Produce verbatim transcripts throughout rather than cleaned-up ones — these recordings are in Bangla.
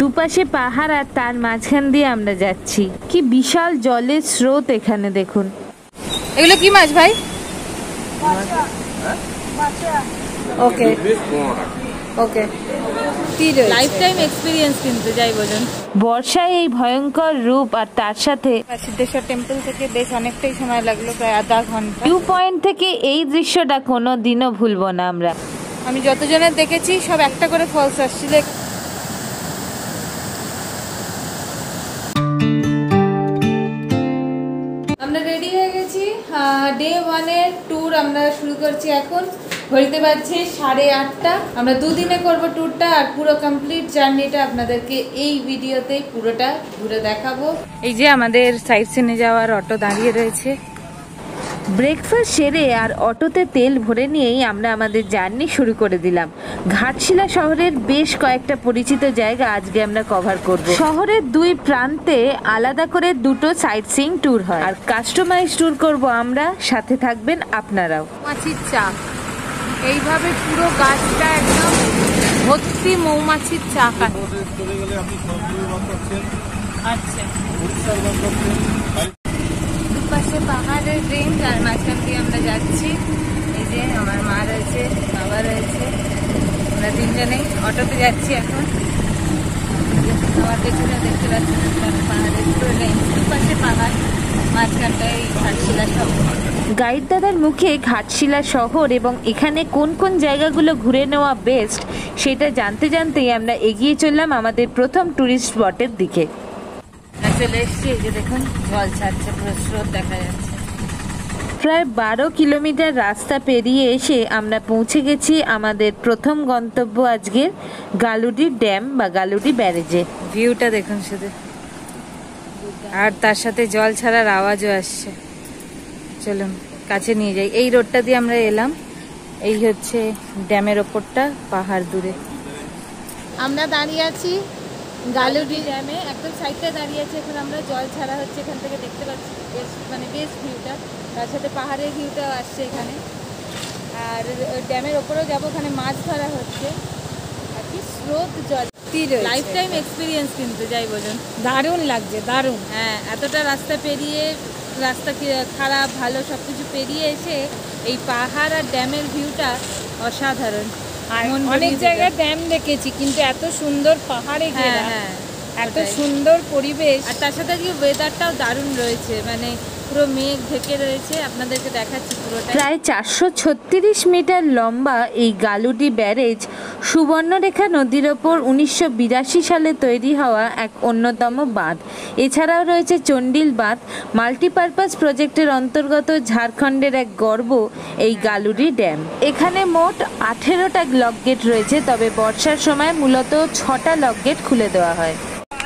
দুপাশে পাহাড় আর তার মাঝখান দিয়ে আমরা যাচ্ছি। কি বিশাল জলের স্রোত এখানে দেখুন। এগুলো কি মাছ ভাই? Okay okay lifetime experience কিন্তু যাই বলুন। বর্ষায় এই ভয়ঙ্কর রূপ আর তার সাথে সিদ্ধেশ্বর টেম্পল থেকে বেশ অনেকটাই সময় লাগলো, প্রায় আধা ঘন্টা। ভিউ পয়েন্ট থেকে এই দৃশ্যটা কোনো দিনও ভুলবো না আমরা। আমি যতজনের দেখেছি সব একটা করে ফলস আসছিল। আমরা রেডি হয়ে গেছি, ডে ওয়ানের ট্যুর আমরা শুরু করছি এখন। ঘড়িতে বাজছে সাড়ে আটটা। আমরা দুদিনে করব ট্যুরটা, আর পুরো কমপ্লিট জার্নিটা আপনাদেরকে এই ভিডিওতেই পুরোটা ঘুরে দেখাবো। এই যে আমাদের সাইট সিনে যাওয়ার অটো দাঁড়িয়ে রয়েছে। ব্রেকফাস্ট সেরে আর অটোতে তেল ভরে নিয়েই আমরা আমাদের জার্নি শুরু করে দিলাম। ঘাটশিলা শহরের বেশ কয়েকটা পরিচিত জায়গা আজকে আমরা কভার করব। শহরের দুই প্রান্তে আলাদা করে দুটো সাইট সিইং ট্যুর হয়, আর কাস্টমাইজ ট্যুর করব আমরা, সাথে থাকবেন আপনারাও। মৌমাছির চাক, এইভাবে পুরো গাছটা একদম ভর্তি মৌমাছির চাক। আচ্ছা, দুপাশে পাহাড়ের রেঞ্জ আর মাঝখান দিয়ে আমরা যাচ্ছি। এই যে আমার মা রয়েছে, বাবা রয়েছে, আমরা তিনজনেই অটোতে যাচ্ছি এখন। আমার পেছনে দেখতে পাচ্ছেন পাহাড়ের পুরো রেঞ্জ, দুপাশে পাহাড়, মাঝখানটায় ঘাটশিলা শহর। গাইড দাদার মুখে ঘাটশিলা শহর এবং এখানে কোন কোন জায়গাগুলো ঘুরে নেওয়া বেস্ট সেটা জানতে জানতেই আমরা এগিয়ে চললাম আমাদের প্রথম টুরিস্ট স্পটের দিকে। চলে এসছি, এই যে দেখুন জল ছাড়ছে, পুরো স্রোত দেখা যাচ্ছে। প্রায় বারো কিলোমিটার রাস্তা পেরিয়ে এসে আমরা পৌঁছে গেছি আমাদের প্রথম গন্তব্য আজকের গালুডিহ ড্যাম বা গালুডিহ ব্যারেজে। ভিউটা দেখুন শুধু, আর তার সাথে জল ছাড়ার আওয়াজও আসছে। চলুন কাছে নিয়ে যাই। এই রোডটা দিয়ে আমরা এলাম, এই হচ্ছে ড্যামের ওপরটা, পাহাড় দূরে। আমরা দাঁড়িয়ে আছি গালুডিহ ড্যামে, একদম সাইডটা দাঁড়িয়ে আছে। এখন আমরা জল ছাড়া হচ্ছে এখান থেকে, দেখতে পাচ্ছি বেশ মানে বেশ ভিউটা, তার সাথে পাহাড়ের ভিউটাও আসছে এখানে। আর ড্যামের ওপরেও যাবো, ওখানে মাছ ধরা হচ্ছে। আর কি স্রোত জল, লাইফ টাইম এক্সপিরিয়েন্স কিন্তু যাই বলুন। দারুণ লাগছে, দারুণ। হ্যাঁ, এতটা রাস্তা পেরিয়ে, রাস্তা খারাপ ভালো সব কিছু পেরিয়ে এসে এই পাহাড় আর ড্যামের ভিউটা অসাধারণ। আর অনেক জায়গায় ড্যাম দেখেছি, কিন্তু এত সুন্দর পাহাড়ে ঘেরা, এত সুন্দর পরিবেশ, আর তার সাথে কি ওয়েদারটাও দারুণ রয়েছে, মানে পুরো মেঘ ঢেকে রয়েছে। আপনাদেরকে দেখাচ্ছি পুরোটা। প্রায় চারশো ছত্রিশ মিটার লম্বা এই গালুডিহ ব্যারেজ সুবর্ণরেখা নদীর ওপর উনিশশো বিরাশি সালে তৈরি হওয়া এক অন্যতম বাঁধ। এছাড়াও রয়েছে চন্ডিল বাঁধ। মাল্টিপারপাস প্রজেক্টের অন্তর্গত ঝাড়খণ্ডের এক গর্ব এই গালুডিহ ড্যাম। এখানে মোট আঠেরোটা লক গেট রয়েছে, তবে বর্ষার সময় মূলত ছটা লক গেট খুলে দেওয়া হয়।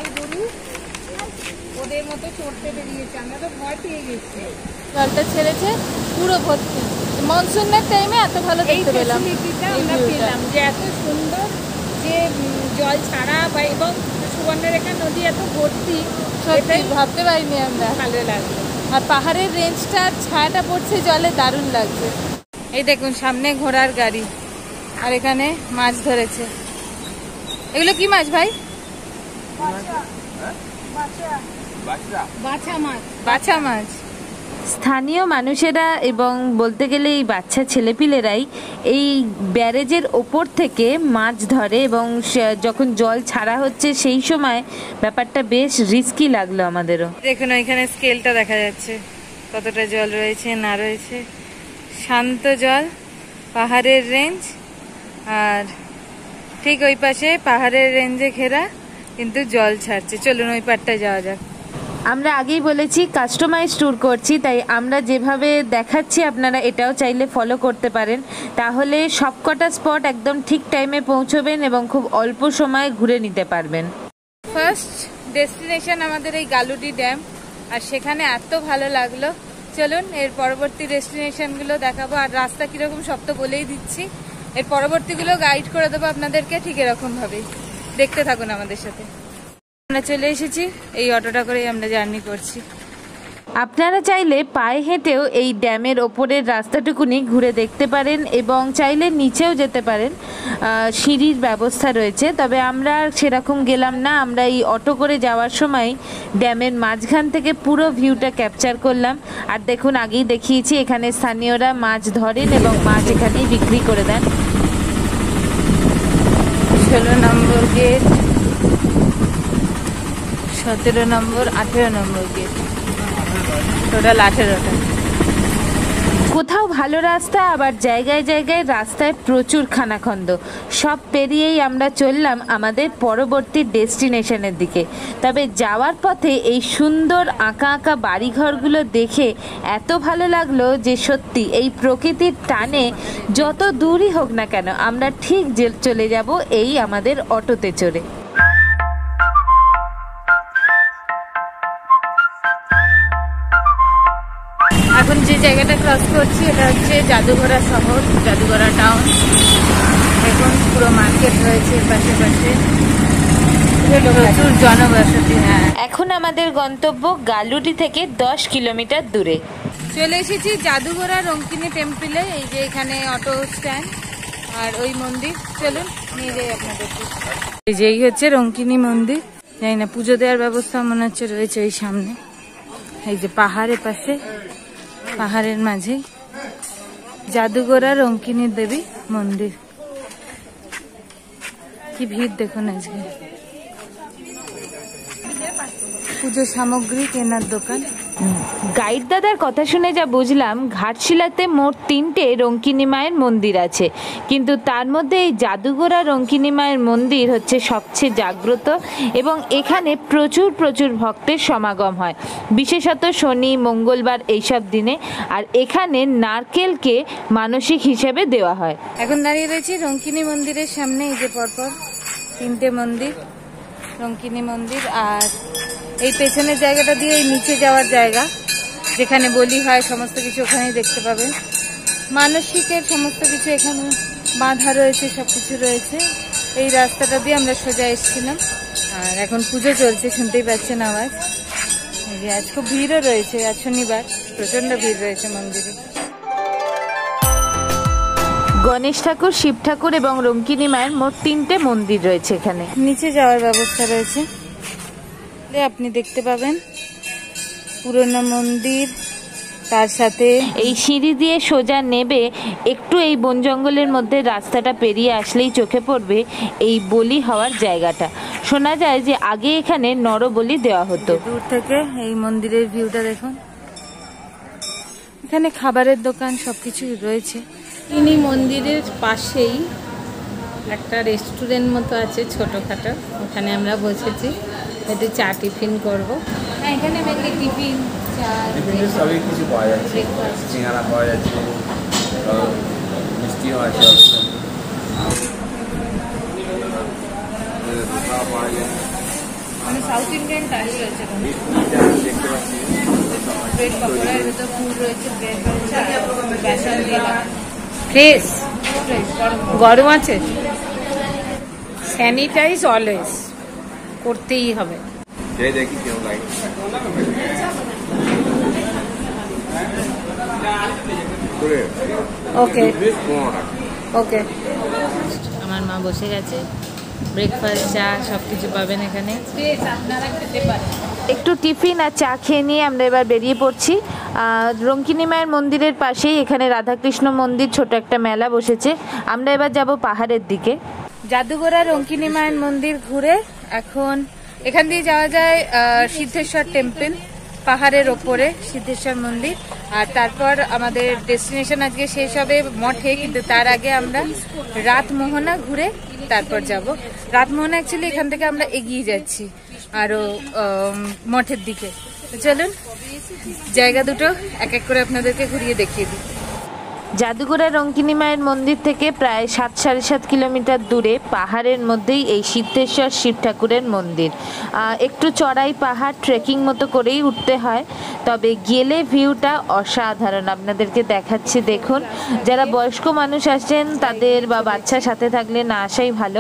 জলটা ছেড়েছে পুরো ভর্তি, মনসুনের টাইমে এত ভালো দেখতে পেলাম। আমরা পেলাম যে এত সুন্দর যে জল ছাড়া বা এবং সুবর্ণরেখা নদী এত ভর্তি, সেটাই ভাবতে পারিনি আমরা। ভালো লাগলো। আর পাহাড়ের রেঞ্জটা, ছায়াটা পড়ছে জলে, দারুণ লাগছে। এই দেখুন সামনে ঘোড়ার গাড়ি, আর এখানে মাছ ধরেছে। এগুলো কি মাছ ভাই? বাছা মাছ। বাছা মাছ। স্থানীয় মানুষেরা এবং বলতে গেলে এই বাচ্চা ছেলেপিলেরাই এই ব্যারেজের ওপর থেকে মাছ ধরে, এবং যখন জল ছাড়া হচ্ছে সেই সময় ব্যাপারটা বেশ রিস্কি লাগলো আমাদেরও। দেখুন এখানে স্কেলটা দেখা যাচ্ছে, কতটা জল রয়েছে না রয়েছে। শান্ত জল, পাহাড়ের রেঞ্জ, আর ঠিক ওই পাশে পাহাড়ের রেঞ্জে ঘেরা, কিন্তু জল ছাড়ছে। চলুন ওই পাড়টায় যাওয়া যাক। আমরা আগেই বলেছি কাস্টমাইজ ট্যুর করছি, তাই আমরা যেভাবে দেখাচ্ছি আপনারা এটাও চাইলে ফলো করতে পারেন, তাহলে সবকটা স্পট একদম ঠিক টাইমে পৌঁছবেন এবং খুব অল্প সময়ে ঘুরে নিতে পারবেন। ফার্স্ট ডেস্টিনেশন আমাদের এই গালুডিহ ড্যাম, আর সেখানে এত ভালো লাগলো। চলুন এর পরবর্তী ডেস্টিনেশনগুলো দেখাবো, আর রাস্তা কীরকম সব তো বলেই দিচ্ছি। এর পরবর্তীগুলো গাইড করে দেবো আপনাদেরকে ঠিক এরকমভাবেই। দেখতে থাকুন আমাদের সাথে। আমরা চলে এসেছি, এই অটোটা করেই আমরা জার্নি করছি। আপনারা চাইলে পায়ে হেঁটেও এই ড্যামের ওপরের রাস্তাটুকুনি ঘুরে দেখতে পারেন এবং চাইলে নিচেও যেতে পারেন, সিঁড়ির ব্যবস্থা রয়েছে। তবে আমরা সেরকম গেলাম না, আমরা এই অটো করে যাওয়ার সময় ড্যামের মাঝখান থেকে পুরো ভিউটা ক্যাপচার করলাম। আর দেখুন, আগেই দেখিয়েছি এখানে স্থানীয়রা মাছ ধরেন এবং মাছ এখানেই বিক্রি করে দেন। ষোলো নম্বর গেট, সতেরো নম্বর, আঠেরো নম্বর গেট, টোটাল আঠেরোটা। কোথাও ভালো রাস্তা, আবার জায়গায় জায়গায় রাস্তায় প্রচুর খানাখন্দ। সব পেরিয়েই আমরা চললাম আমাদের পরবর্তী ডেস্টিনেশনের দিকে। তবে যাওয়ার পথে এই সুন্দর আঁকা আঁকা বাড়িঘরগুলো দেখে এত ভালো লাগলো যে সত্যি এই প্রকৃতির টানে যত দূরই হোক না কেন আমরা ঠিক চলে যাব এই আমাদের অটোতে চড়ে। এখন যে জায়গাটা ক্রস করছি এটা হচ্ছে জাদুঘরা শহর, জাদুঘরা টাউন। এখন পুরো মার্কেট রয়েছে পাশে পাশে, প্রচুর জনবসতি। হ্যাঁ, এখন আমাদের গন্তব্য গালুডি থেকে দশ কিলোমিটার দূরে। চলে এসেছি জাদুঘরা রঙ্কিনী টেম্পলে। এই যে এখানে অটো স্ট্যান্ড আর ওই মন্দির, চলুন নিয়ে যাই আপনাদেরকে। এই যে এই হচ্ছে রঙ্কিনী মন্দির। জানি না, পুজো দেওয়ার ব্যবস্থা মনে হচ্ছে রয়েছে ওই সামনে। এই যে পাহাড়ের পাশে, পাহাড়ের মাঝে জাদুঘরা রঙ্কিনী দেবী মন্দির। কি ভিড় দেখুন আজকে। পুজো সামগ্রী কেনার দোকান। গাইড দাদার কথা শুনে যা বুঝলাম, ঘাটশিলাতে মোট তিনটে রঙ্কিনী মায়ের মন্দির আছে, কিন্তু তার মধ্যে এই জাদুঘরা রঙ্কিনী মায়ের মন্দির হচ্ছে সবচেয়ে জাগ্রত এবং এখানে প্রচুর প্রচুর ভক্তের সমাগম হয়, বিশেষত শনি মঙ্গলবার এইসব দিনে। আর এখানে নারকেলকে মানসিক হিসেবে দেওয়া হয়। এখন দাঁড়িয়ে রয়েছি রঙ্কিনী মন্দিরের সামনে। এই যে পরপর তিনটে মন্দির, রঙ্কিনী মন্দির। আর এই পেছনের জায়গাটা দিয়ে নিচে যাওয়ার জায়গা, যেখানে বলি হয় সমস্ত কিছু ওখানেই দেখতে পাবেন। মানসিকের সমস্ত কিছু এখানে বাঁধা রয়েছে, সবকিছু রয়েছে। এই রাস্তাটা দিয়ে আমরা সোজা এসেছিলাম। আর এখন পুজো চলছে, শুনতেই পাচ্ছেন আওয়াজ। এই যে আজ খুব ভিড়ও রয়েছে, আজ শনিবার প্রচন্ড ভিড় রয়েছে মন্দিরে। গণেশ ঠাকুর, শিব ঠাকুর এবং রঙ্কিনী মায়ের মোট তিনটে মন্দির রয়েছে এখানে। নিচে যাওয়ার ব্যবস্থা রয়েছে, আপনি দেখতে পাবেন পুরনো মন্দির। তার সাথে এই সিঁড়ি দিয়ে সোজা নেবে একটু এই বন জঙ্গলের মধ্যে রাস্তাটা পেরিয়ে আসলেই চোখে পড়বে এই বলি হওয়ার জায়গাটা। শোনা যায় যে আগে এখানে নরবলি দেওয়া হতো। দূর থেকে এই মন্দিরের ভিউটা দেখুন। এখানে খাবারের দোকান সবকিছু রয়েছে। ইনি মন্দিরের পাশেই একটা রেস্টুরেন্ট মতো আছে ছোটখাটো, ওখানে আমরা বসেছি, একটু চা টিফিন করবো। হ্যাঁ, এখানে মেনলি টিফিন, চা, সবই কিছু পাওয়া যাচ্ছে। সিঙ্গারা পাওয়া যাচ্ছে, মিষ্টিও আছে, মানে সাউথ ইন্ডিয়ান টাইপ রয়েছে। দেখতে পাচ্ছি ব্রেড পকোড়া, এর ভিতরে ফুল রয়েছে, ব্রেড বেসন দিয়ে ফ্রেশ গরম আছে। স্যানিটাইজ অলওয়েজ করতেই হবে। দেখি কেমন লাগে। ওকে ওকে। আমার মা বসে গেছে, ব্রেকফাস্ট, চা সব কিছু পাবেন এখানে। আপনারা খেতে পারেন। একটু টিফিন আর চা খেয়ে নিয়ে আমরা এবার বেরিয়ে পড়ছি। রঙ্কিনী মায়ের মন্দিরের পাশেই এখানে রাধাকৃষ্ণ মন্দির, ছোট একটা মেলা বসেছে। আমরা এবার যাব পাহাড়ের দিকে। জাদুঘরা রঙ্কিনী মায়ের মন্দির ঘুরে এখন এখান দিয়ে যাওয়া যায় সিদ্ধেশ্বর টেম্পল, পাহাড়ের ওপরে সিদ্ধেশ্বর মন্দির। আর তারপর আমাদের ডেস্টিনেশন আজকে শেষ হবে মঠে, কিন্তু তার আগে আমরা রাতমোহনা ঘুরে তারপর যাব। রাতমোহনা অ্যাকচুয়ালি এখান থেকে আমরা এগিয়ে যাচ্ছি আরো মঠের দিকে। চলুন জায়গা দুটো এক এক করে আপনাদেরকে ঘুরিয়ে দেখিয়ে দিই। জাদুঘরা রঙ্কিনী মায়ের মন্দির থেকে প্রায় সাত সাড়ে সাত কিলোমিটার দূরে পাহাড়ের মধ্যেই এই সিদ্ধেশ্বর শিব ঠাকুরের মন্দির। একটু চড়াই পাহাড়, ট্রেকিং মতো করেই উঠতে হয়, তবে গেলে ভিউটা অসাধারণ। আপনাদেরকে দেখাচ্ছি দেখুন। যারা বয়স্ক মানুষ আসছেন তাদের বা বাচ্চা সাথে থাকলে না আসাই ভালো,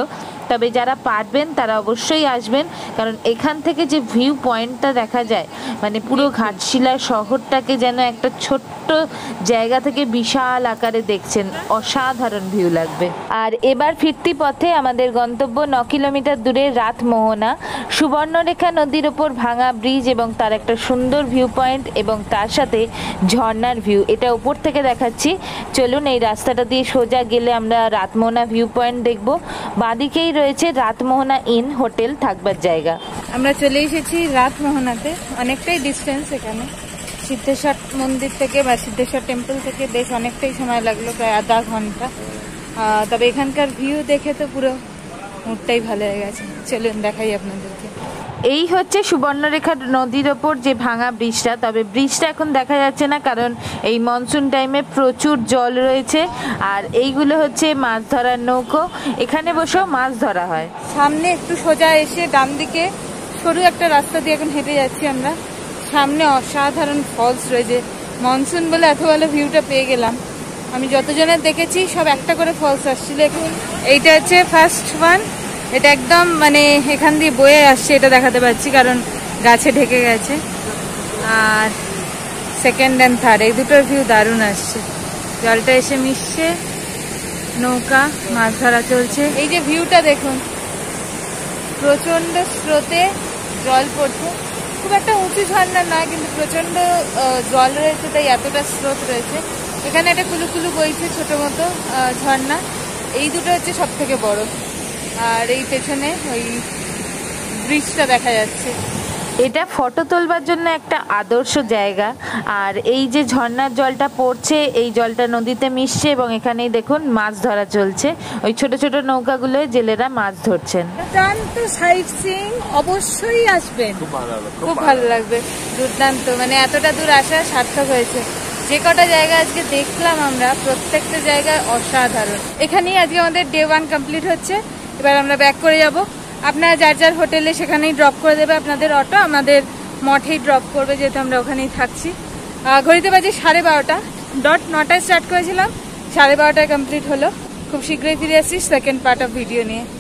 তবে যারা পারবেন তারা অবশ্যই আসবেন, কারণ এখান থেকে যে ভিউ পয়েন্টটা দেখা যায় মানে পুরো ঘাটশিলা শহরটাকে যেন একটা ছোট্ট জায়গা থেকে বিশাল আকারে দেখছেন, অসাধারণ ভিউ লাগবে। আর এবার ফিরতি পথে আমাদের গন্তব্য ন কিলোমিটার দূরে রাতমোহনা, সুবর্ণরেখা নদীর ওপর ভাঙা ব্রিজ এবং তার একটা সুন্দর ভিউ পয়েন্ট এবং তার সাথে ঝর্ণার ভিউ, এটা উপর থেকে দেখাচ্ছি। চলুন এই রাস্তাটা দিয়ে সোজা গেলে আমরা রাতমোহনা ভিউ পয়েন্ট দেখব। বাঁদিকেই রয়েছে রাতমোহনা ইন হোটেল, থাকবার জায়গা। আমরা চলে এসেছি রাতমোহনাতে, অনেকটাই ডিস্টেন্স এখানে সিদ্ধেশ্বর মন্দির থেকে বা সিদ্ধেশ্বর টেম্পল থেকে বেশ অনেকটাই সময় লাগলো, প্রায় আধা ঘন্টা। তবে এখানকার ভিউ দেখে তো পুরো মুডটাই ভালো হয়ে গেছে। চলুন দেখাই আপনাদেরকে। এই হচ্ছে সুবর্ণরেখা নদীর ওপর যে ভাঙা ব্রিজটা, তবে ব্রিজটা এখন দেখা যাচ্ছে না কারণ এই মনসুন টাইমে প্রচুর জল রয়েছে। আর এইগুলো হচ্ছে মাছ ধরার নৌকো, এখানে বসেও মাছ ধরা হয়। সামনে একটু সোজা এসে ডান দিকে সরু একটা রাস্তা দিয়ে এখন হেঁটে যাচ্ছি আমরা। সামনে অসাধারণ ফলস রয়েছে, মনসুন বলে এত ভালো ভিউটা পেয়ে গেলাম। আমি যতজনের দেখেছি সব একটা করে ফলস আসছিল। এইটা হচ্ছে ফার্স্ট ওয়ান, এটা একদম মানে এখান দিয়ে বয়ে আসছে, এটা দেখাতে পাচ্ছি কারণ গাছে ঢেকে গেছে। আর সেকেন্ড অ্যান্ড থার্ড এই দুটোর ভিউ দারুণ আসছে, জলটা এসে মিশছে, নৌকা মাছ ধরা চলছে। এই যে ভিউটা দেখুন, প্রচন্ড স্রোতে জল পড়ছে, খুব একটা উঁচু ঝর্ণা না কিন্তু প্রচন্ড জল রয়েছে, তাই এতটা স্রোত রয়েছে। এখানে একটা কুলুকুলু বইছে ছোট মতো ঝর্ণা, এই দুটো হচ্ছে সব থেকে বড়। আর এই পেছনে ওই ব্রিজটা দেখা যাচ্ছে। এটা ফটো তোলবার জন্য একটা আদর্শ জায়গা। আর এই যে ঝর্ণার জলটা পড়ছে, এই জলটা নদীতে মিশছে এবং এখানেই দেখুন মাছ ধরা চলছে। ওই ছোট ছোট নৌকাগুলোয় জেলেরা মাছ ধরছেন। দুর্দান্ত সাইট সিইং, অবশ্যই আসবেন, খুব ভালো লাগবে। দুর্দান্ত, মানে এতটা দূর আসা সার্থক হয়েছে। যে কটা জায়গা আজকে দেখলাম আমরা, প্রত্যেকটা জায়গায় অসাধারণ। এখানেই আজকে আমাদের ডে ওয়ান কমপ্লিট হচ্ছে। এবার আমরা ব্যাক করে যাব। আপনারা যার যার হোটেলে সেখানেই ড্রপ করে দেবে আপনাদের অটো, আমাদের মঠেই ড্রপ করবে যেহেতু আমরা ওখানেই থাকছি। ঘড়িতে বাজে সাড়ে বারোটা ডট, নটায় স্টার্ট করেছিলাম, সাড়ে বারোটায় কমপ্লিট হলো। খুব শীঘ্রই ফিরে আসছি সেকেন্ড পার্ট অফ ভিডিও নিয়ে।